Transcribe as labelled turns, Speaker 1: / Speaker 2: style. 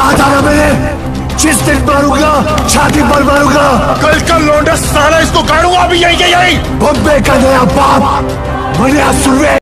Speaker 1: कहा था ना मैंने, जिस दिन मारूंगा छाती पर मारूंगा।
Speaker 2: कल का लौंडा साला इसको गाड़ूंगा अभी यही के यही।
Speaker 1: बॉम्बे का नया बाप मनिया सुर्वे।